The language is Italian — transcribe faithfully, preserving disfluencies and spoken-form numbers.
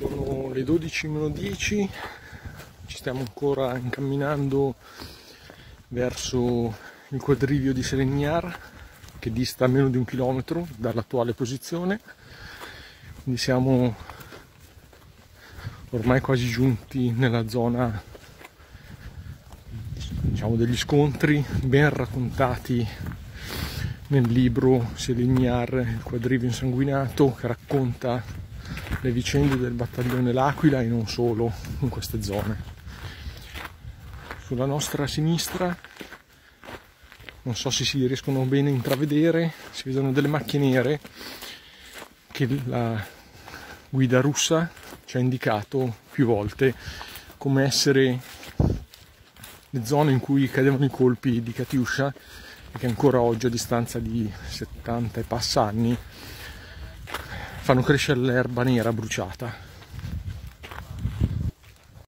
Sono le dodici meno dieci, ci stiamo ancora incamminando verso il quadrivio di Selignar, che dista meno di un chilometro dall'attuale posizione, quindi siamo ormai quasi giunti nella zona, diciamo, degli scontri ben raccontati nel libro Selignar, il quadrivio insanguinato, che racconta le vicende del battaglione L'Aquila e non solo in queste zone. Sulla nostra sinistra, non so se si riescono bene a intravedere, si vedono delle macchie nere che la guida russa ci ha indicato più volte come essere le zone in cui cadevano i colpi di Katyusha, e che ancora oggi, a distanza di settanta e passa anni, fanno crescere l'erba nera bruciata.